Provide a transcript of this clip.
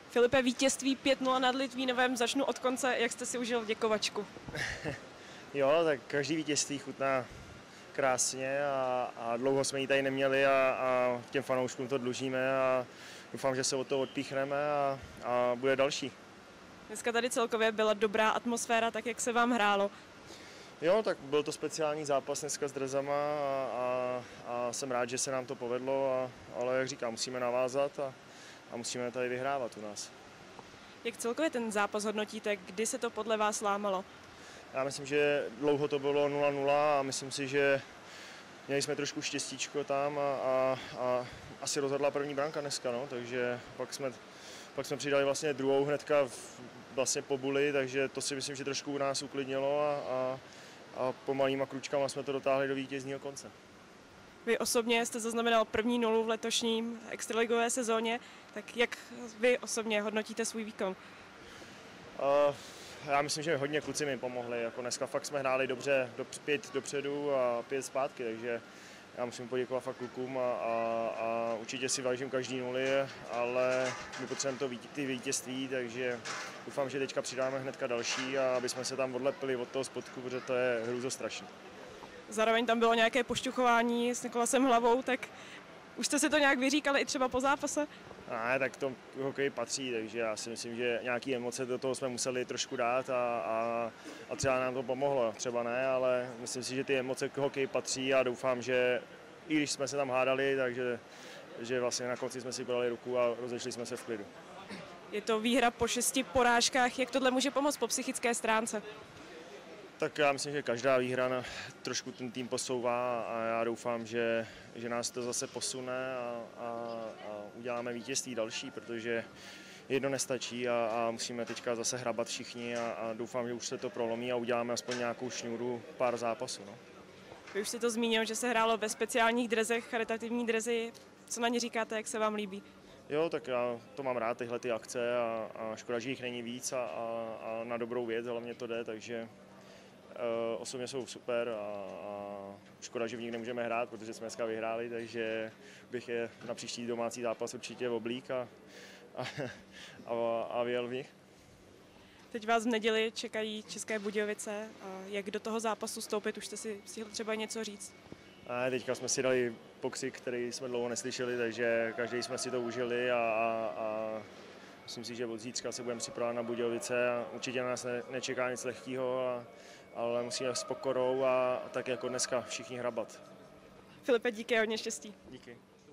Filipe, vítězství 5-0 nad Litvínovem, začnu od konce, jak jste si užil děkovačku? Jo, tak každý vítězství chutná krásně a dlouho jsme ji tady neměli a těm fanouškům to dlužíme a doufám, že se od toho odpíchneme a bude další. Dneska tady celkově byla dobrá atmosféra, tak jak se vám hrálo? Jo, tak byl to speciální zápas dneska s Drezama a jsem rád, že se nám to povedlo, ale jak říkám, musíme navázat a musíme tady vyhrávat u nás. Jak celkově ten zápas hodnotíte, kdy se to podle vás lámalo? Já myslím, že dlouho to bylo 0-0 a myslím si, že měli jsme trošku štěstíčko tam a asi rozhodla první branka dneska, no, takže pak jsme přidali vlastně druhou hnedka vlastně po buli, takže to si myslím, že trošku u nás uklidnilo a pomalýma kručkama jsme to dotáhli do vítězního konce. Vy osobně jste zaznamenal první nulu v letošním extraligové sezóně, tak jak vy osobně hodnotíte svůj výkon? Já myslím, že hodně kluci mi pomohli, jako dneska fakt jsme hráli dobře, 5 dopředu a 5 zpátky, takže já musím poděkovat fakt klukům a určitě si vážím každý nuly, ale my potřebujeme ty vítězství, takže doufám, že teďka přidáme hnedka další a aby jsme se tam odlepili od toho spodku, protože to je hrůzostrašné. Zároveň tam bylo nějaké pošťuchování s Nikolasem Hlavou, tak už jste si to nějak vyříkali i třeba po zápase? Ne, tak to hokej patří, takže já si myslím, že nějaké emoce do toho jsme museli trošku dát a třeba nám to pomohlo, třeba ne, ale myslím si, že ty emoce k hokeji patří a doufám, že i když jsme se tam hádali, takže že vlastně na konci jsme si podali ruku a rozešli jsme se v klidu. Je to výhra po 6 porážkách, jak tohle může pomoct po psychické stránce? Tak já myslím, že každá výhra trošku ten tým posouvá a já doufám, že nás to zase posune a uděláme vítězství další, protože jedno nestačí a musíme teďka zase hrabat všichni a doufám, že už se to prolomí a uděláme aspoň nějakou šňůru pár zápasů. No. Vy už jste to zmínil, že se hrálo ve speciálních drezech, charitativní drezy. Co na ně říkáte, jak se vám líbí? Jo, tak já to mám rád, tyhle ty akce a škoda, že jich není víc a na dobrou věc hlavně to jde, takže osobně jsou super a škoda, že v nich nemůžeme hrát, protože jsme dneska vyhráli, takže bych je na příští domácí zápas určitě oblík a vyjel v nich. Teď vás v neděli čekají České Budějovice. Jak do toho zápasu vstoupit? Už jste si stihl třeba něco říct? Teďka jsme si dali pokřik, který jsme dlouho neslyšeli, takže každý jsme si to užili a myslím si, že od zítřka se budeme připravovat na Budějovice a určitě na nás nečeká nic lehkého, ale musíme s pokorou a tak jako dneska všichni hrabat. Filipe, díky a hodně štěstí. Díky.